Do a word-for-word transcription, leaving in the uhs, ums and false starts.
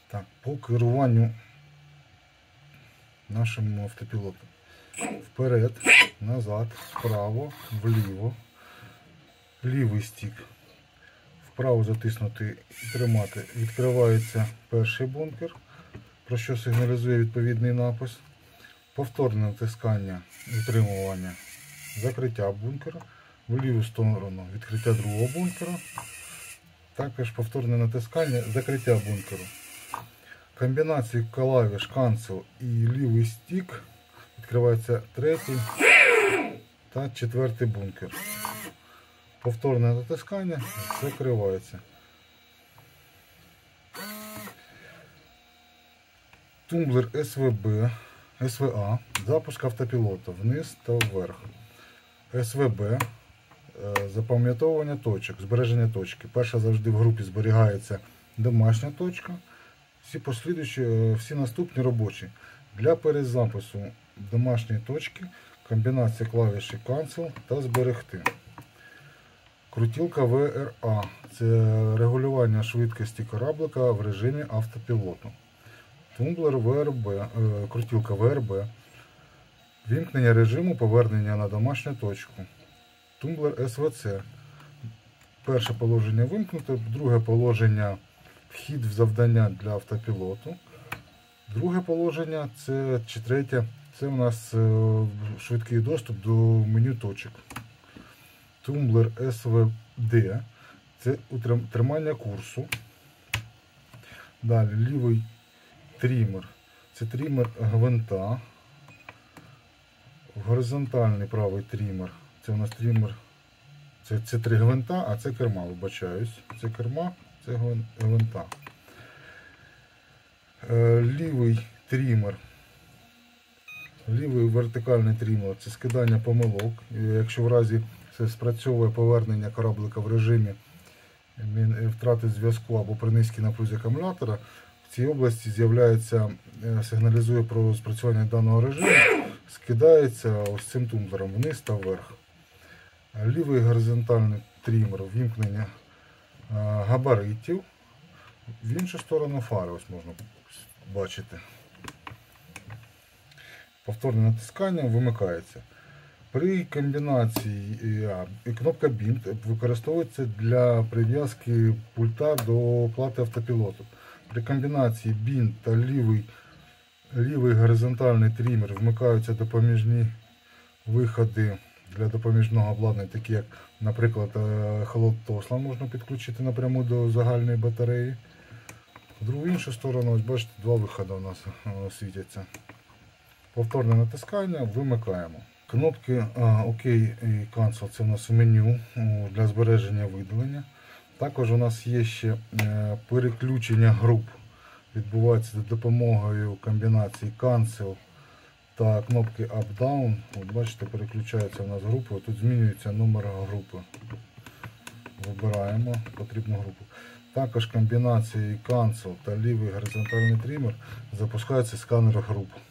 Так, по керуванню нашим автопілотом. Вперед, назад, вправо, вліво, лівий стік. Вправо затиснути і тримати. Відкривається перший бункер, про що сигналізує відповідний напис. Повторне натискання утримування, закриття бункера. В ліву сторону відкриття другого бункера. Також повторне натискання, закриття бункеру. Комбінації клавіш Cancel і лівий стік відкривається третій та четвертий бункер. Повторне натискання, закривається. Тумблер ес ве бе, ес ве а, запуск автопілота вниз та вверх. ес ве бе, запам'ятовування точок, збереження точки. Перша завжди в групі зберігається домашня точка. Всі послідуючі, всі наступні робочі. Для перезапису домашньої точки комбінація клавіші Cancel та зберегти. Крутілка ве ер а – це регулювання швидкості кораблика в режимі автопілоту. Тумблер ве ер бе, крутілка ве ер бе – вімкнення режиму повернення на домашню точку. Тумблер ес ве це – перше положення вимкнуто, друге положення – вхід в завдання для автопілоту. Друге положення – це чи третє – це у нас швидкий доступ до меню точок. Тумблер ес ве де – це тримання курсу. Далі лівий трімер – це трімер гвинта. Горизонтальний правий трімер – це у нас трімер, це, це три гвинта, а це керма, вибачаюсь. Це керма, це гвинта. Е, лівий трімер, лівий вертикальний трімер – це скидання помилок. Якщо в разі спрацьовує повернення кораблика в режимі втрати зв'язку або при низькій напрузі акумулятора, в цій області з'являється, сигналізує про спрацювання даного режиму, скидається ось цим тумблером вниз та вверх. Лівий горизонтальний трімер – вімкнення габаритів. В іншу сторону фари, ось можна бачити. Повторне натискання вимикається. При комбінації а, кнопка бінт використовується для прив'язки пульта до плати автопілоту. При комбінації бінт та лівий, лівий горизонтальний трімер вмикаються допоміжні виходи для допоміжного обладнання, такі як, наприклад, холод-тосла можна підключити напряму до загальної батареї. В другу іншу сторону, ось бачите, два виходи у нас світяться. Повторне натискання вимикаємо. Кнопки ОК і Cancel – це у нас в меню для збереження видалення. Також у нас є ще переключення груп. Відбувається за допомогою комбінації Cancel та кнопки Up-Down. От бачите, переключаються у нас групи. Тут змінюється номер групи. Вибираємо потрібну групу. Також комбінацією Cancel та лівий горизонтальний трімер запускається сканер груп.